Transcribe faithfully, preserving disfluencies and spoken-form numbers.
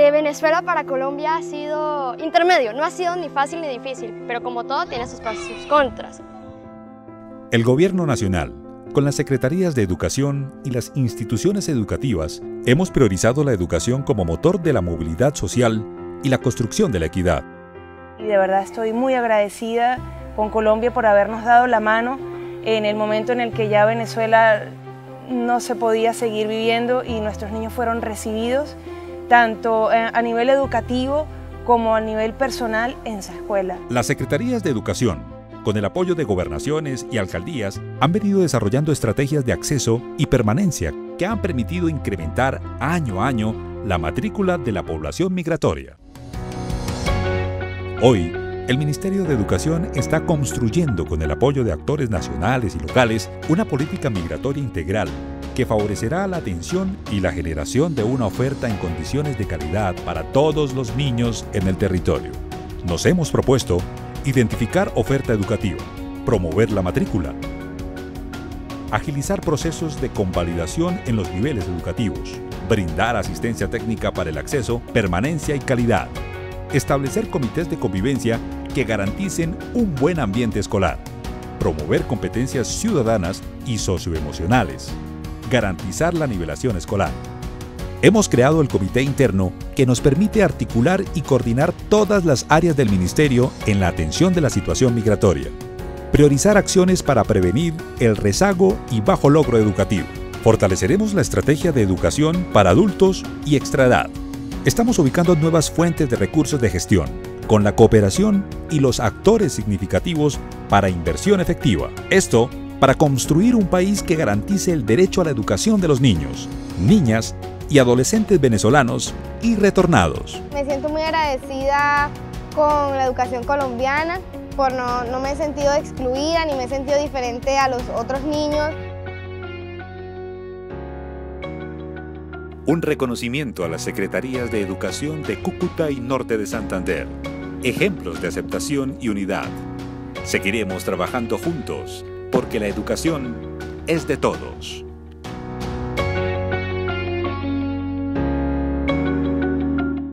De Venezuela para Colombia ha sido intermedio, no ha sido ni fácil ni difícil, pero como todo tiene sus pros y sus contras. El Gobierno Nacional, con las Secretarías de Educación y las instituciones educativas, hemos priorizado la educación como motor de la movilidad social y la construcción de la equidad. Y de verdad estoy muy agradecida con Colombia por habernos dado la mano en el momento en el que ya Venezuela no se podía seguir viviendo y nuestros niños fueron recibidos tanto a nivel educativo como a nivel personal en su escuela. Las Secretarías de Educación, con el apoyo de gobernaciones y alcaldías, han venido desarrollando estrategias de acceso y permanencia que han permitido incrementar año a año la matrícula de la población migratoria. Hoy, el Ministerio de Educación está construyendo, con el apoyo de actores nacionales y locales, una política migratoria integral que favorecerá la atención y la generación de una oferta en condiciones de calidad para todos los niños en el territorio. Nos hemos propuesto identificar oferta educativa, promover la matrícula, agilizar procesos de convalidación en los niveles educativos, brindar asistencia técnica para el acceso, permanencia y calidad, establecer comités de convivencia que garanticen un buen ambiente escolar, promover competencias ciudadanas y socioemocionales, garantizar la nivelación escolar. Hemos creado el comité interno que nos permite articular y coordinar todas las áreas del Ministerio en la atención de la situación migratoria, priorizar acciones para prevenir el rezago y bajo logro educativo. Fortaleceremos la estrategia de educación para adultos y extraedad. Estamos ubicando nuevas fuentes de recursos de gestión, con la cooperación y los actores significativos para inversión efectiva. Esto para construir un país que garantice el derecho a la educación de los niños, niñas y adolescentes venezolanos y retornados. Me siento muy agradecida con la educación colombiana, por no, no me he sentido excluida ni me he sentido diferente a los otros niños. Un reconocimiento a las Secretarías de Educación de Cúcuta y Norte de Santander. Ejemplos de aceptación y unidad. Seguiremos trabajando juntos, porque la educación es de todos.